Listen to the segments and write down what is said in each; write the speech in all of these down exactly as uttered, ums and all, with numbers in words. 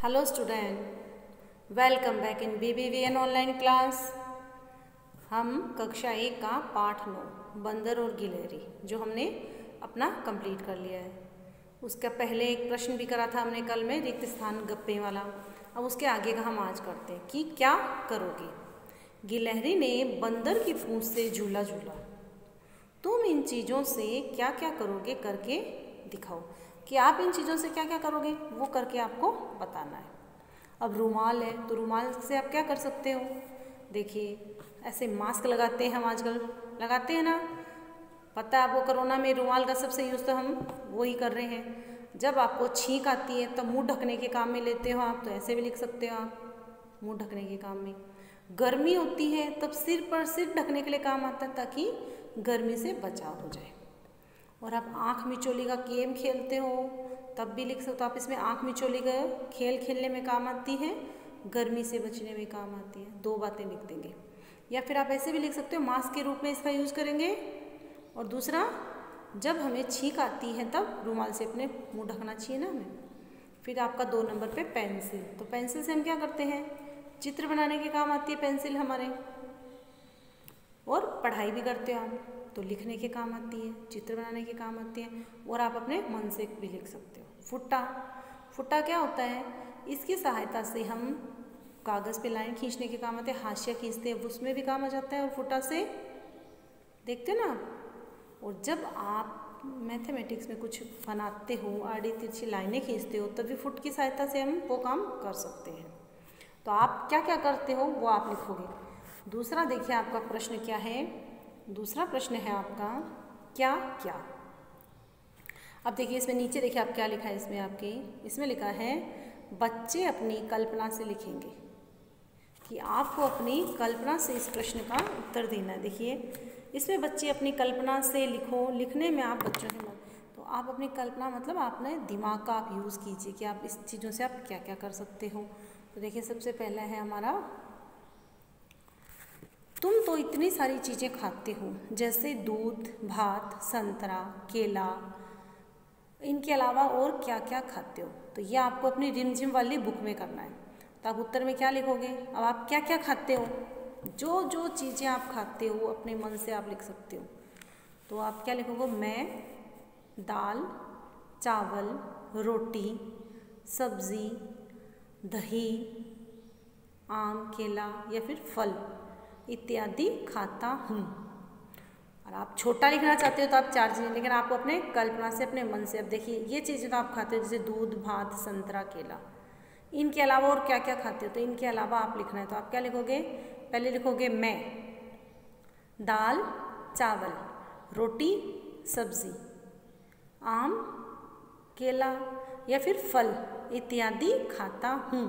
Hello student, welcome back in B B V N online class. हम कक्षा एक का पाठ नौ बंदर और गिलहरी जो हमने अपना कंप्लीट कर लिया है। उसका पहले एक प्रश्न भी करा था हमने कल में, रिक्त स्थान गप्पे वाला। अब उसके आगे का हम आज करते हैं कि क्या करोगे। गिलहरी ने बंदर की पूंछ से झूला झूला, तुम इन चीज़ों से क्या क्या करोगे करके दिखाओ। कि आप इन चीज़ों से क्या क्या करोगे वो करके आपको बताना है। अब रुमाल है तो रुमाल से आप क्या कर सकते हो। देखिए, ऐसे मास्क लगाते हैं हम आजकल, लगाते हैं ना। पता है आपको, कोरोना में रुमाल का सबसे यूज़ तो हम वो ही कर रहे हैं। जब आपको छींक आती है तब मुंह ढकने के काम में लेते हो आप, तो ऐसे भी लिख सकते हो आप, मुंह ढकने के काम में। गर्मी होती है तब सिर पर सिर ढकने के लिए काम आता है ताकि गर्मी से बचाव हो जाए। और आप आँख मिचोली का गेम खेलते हो तब भी लिख सकते हो आप, इसमें आँख मिचोली का खेल खेलने में काम आती है, गर्मी से बचने में काम आती है। दो बातें लिख देंगे। या फिर आप ऐसे भी लिख सकते हो, मास्क के रूप में इसका यूज़ करेंगे। और दूसरा, जब हमें छींक आती है तब रुमाल से अपने मुँह ढकना चाहिए ना हमें। फिर आपका दो नंबर पे पेंसिल, तो पेंसिल से हम क्या करते हैं, चित्र बनाने के काम आती है पेंसिल हमारे। और पढ़ाई भी करते हो आप तो लिखने के काम आती है, चित्र बनाने के काम आती है। और आप अपने मन से भी लिख सकते हो। फुट्टा, फुट्टा क्या होता है, इसकी सहायता से हम कागज़ पे लाइन खींचने के काम आते हैं, हाशिया खींचते हैं, उसमें भी काम आ जाता है। और फुट्टा से देखते हो ना आप। और जब आप मैथमेटिक्स में कुछ बनाते हो, आड़ी तिरछी लाइनें खींचते हो, तभी फुट की सहायता से हम वो काम कर सकते हैं। तो आप क्या क्या करते हो वो आप लिखोगे। दूसरा देखिए आपका प्रश्न क्या है। दूसरा प्रश्न है आपका क्या क्या। अब देखिए इसमें नीचे देखिए आप क्या लिखा है। इसमें आपके इसमें लिखा है बच्चे अपनी कल्पना से लिखेंगे, कि आपको अपनी कल्पना से इस प्रश्न का उत्तर देना है। देखिए इसमें बच्चे अपनी कल्पना से लिखो, लिखने में आप बच्चों के मन, तो आप अपनी कल्पना मतलब आपने दिमाग का आप यूज़ कीजिए कि आप इस चीज़ों से आप क्या क्या कर सकते हो। तो देखिए सबसे पहला है हमारा, तुम तो इतनी सारी चीज़ें खाते हो जैसे दूध, भात, संतरा, केला, इनके अलावा और क्या क्या खाते हो। तो ये आपको अपनी रिमझिम वाली बुक में करना है। तो आप उत्तर में क्या लिखोगे। अब आप क्या क्या खाते हो, जो जो चीज़ें आप खाते हो अपने मन से आप लिख सकते हो। तो आप क्या लिखोगे, मैं दाल, चावल, रोटी, सब्ज़ी, दही, आम, केला या फिर फल इत्यादि खाता हूँ। और आप छोटा लिखना चाहते हो तो आप चार चीज़ें, लेकिन आपको अपने कल्पना से अपने मन से, अब देखिए ये चीज़ें तो आप खाते हो जैसे दूध, भात, संतरा, केला, इनके अलावा और क्या क्या खाते हो। तो इनके अलावा आप लिखना है। तो आप क्या लिखोगे, पहले लिखोगे मैं दाल, चावल, रोटी, सब्जी, आम, केला या फिर फल इत्यादि खाता हूँ।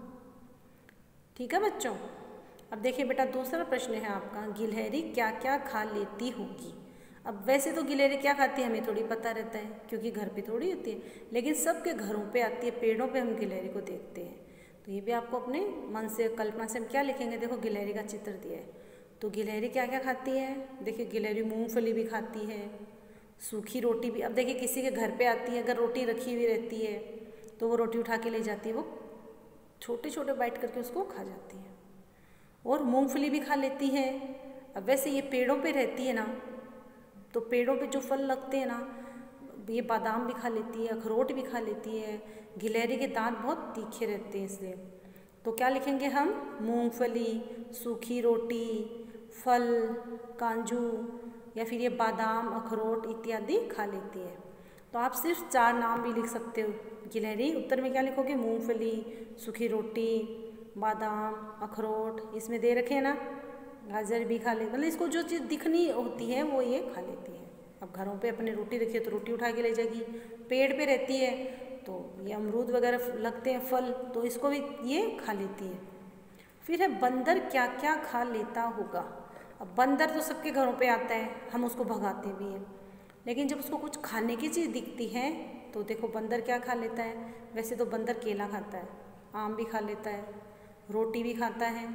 ठीक है बच्चों। अब देखिए बेटा दूसरा प्रश्न है आपका, गिलहरी क्या क्या खा लेती होगी। अब वैसे तो गिलहरी क्या खाती है हमें थोड़ी पता रहता है, क्योंकि घर पे थोड़ी होती है, लेकिन सबके घरों पे आती है, पेड़ों पे हम गिलहरी को देखते हैं। तो ये भी आपको अपने मन से कल्पना से हम क्या लिखेंगे। देखो गिलहरी का चित्र दिया है, तो गिलहरी क्या क्या खाती है। देखिए गिलहरी मूँगफली भी खाती है, सूखी रोटी भी। अब देखिए किसी के घर पर आती है, अगर रोटी रखी हुई रहती है तो वो रोटी उठा के ले जाती है, वो छोटे छोटे बाइट करके उसको खा जाती है। और मूंगफली भी खा लेती है। अब वैसे ये पेड़ों पे रहती है ना, तो पेड़ों पे जो फल लगते हैं ना, ये बादाम भी खा लेती है, अखरोट भी खा लेती है। गिलहरी के दांत बहुत तीखे रहते हैं इसलिए। तो क्या लिखेंगे हम, मूंगफली, सूखी रोटी, फल, कांजू या फिर ये बादाम, अखरोट इत्यादि खा लेती है। तो आप सिर्फ चार नाम भी लिख सकते हो गिलहरी। उत्तर में क्या लिखोगे, मूंगफली, सूखी रोटी, बादाम, अखरोट, इसमें दे रखे हैं ना, गाजर भी खा ले, मतलब इसको जो चीज़ दिखनी होती है वो ये खा लेती है। अब घरों पे अपने रोटी रखी है तो रोटी उठा के ले जाएगी, पेड़ पे रहती है तो ये अमरूद वगैरह लगते हैं फल, तो इसको भी ये खा लेती है। फिर है बंदर क्या क्या खा लेता होगा। अब बंदर तो सबके घरों पे आता है, हम उसको भगाते भी हैं, लेकिन जब उसको कुछ खाने की चीज़ दिखती है तो देखो बंदर क्या खा लेता है। वैसे तो बंदर केला खाता है, आम भी खा लेता है, रोटी भी खाता है,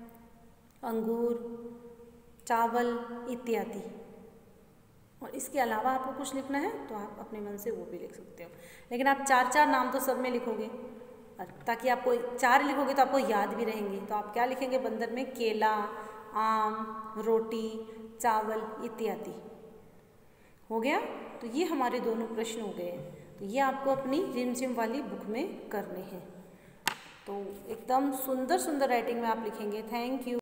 अंगूर, चावल इत्यादि। और इसके अलावा आपको कुछ लिखना है तो आप अपने मन से वो भी लिख सकते हो, लेकिन आप चार चार नाम तो सब में लिखोगे। ताकि आपको चार लिखोगे तो आपको याद भी रहेंगे। तो आप क्या लिखेंगे बंदर में? केला, आम, रोटी, चावल इत्यादि। हो गया? तो ये हमारे दोनों प्रश्न हो गए। तो ये आपको अपनी रिमझिम वाली बुक में करने हैं। तो एकदम सुंदर सुंदर राइटिंग में आप लिखेंगे। Thank you.